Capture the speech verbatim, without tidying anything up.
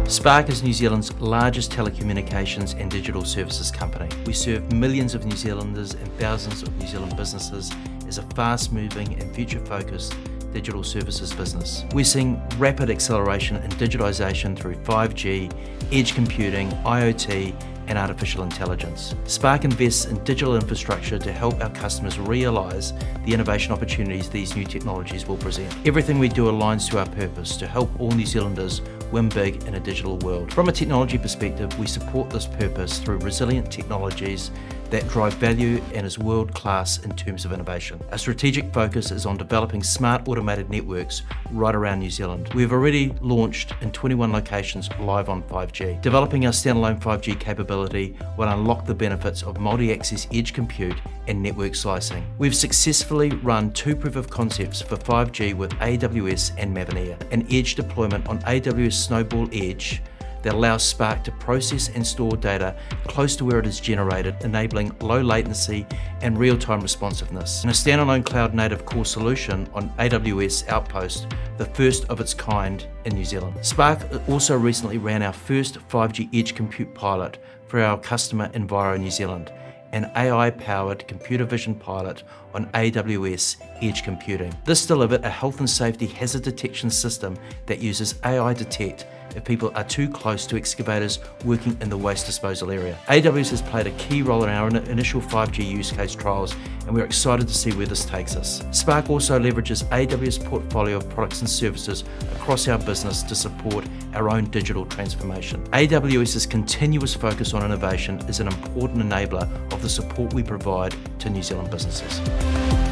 Spark is New Zealand's largest telecommunications and digital services company. We serve millions of New Zealanders and thousands of New Zealand businesses as a fast-moving and future-focused digital services business. We're seeing rapid acceleration in digitalisation through five G, edge computing, I O T, and artificial intelligence. Spark invests in digital infrastructure to help our customers realise the innovation opportunities these new technologies will present. Everything we do aligns to our purpose to help all New Zealanders win big in a digital world. From a technology perspective, we support this purpose through resilient technologies that drive value and is world-class in terms of innovation. Our strategic focus is on developing smart automated networks right around New Zealand. We have already launched in twenty-one locations live on five G. Developing our standalone five G capability will unlock the benefits of multi-access edge compute and network slicing. We've successfully run two proof of concepts for five G with A W S and Mavenir, an edge deployment on A W S Snowball Edge that allows Spark to process and store data close to where it is generated, enabling low latency and real-time responsiveness. And a standalone cloud-native core solution on A W S Outpost, the first of its kind in New Zealand. Spark also recently ran our first five G edge compute pilot for our customer Enviro New Zealand, an A I-powered computer vision pilot on A W S edge computing. This delivered a health and safety hazard detection system that uses A I detect if people are too close to excavators working in the waste disposal area. A W S has played a key role in our initial five G use case trials, and we're excited to see where this takes us. Spark also leverages A W S portfolio of products and services across our business to support our own digital transformation. AWS's continuous focus on innovation is an important enabler of the support we provide to New Zealand businesses.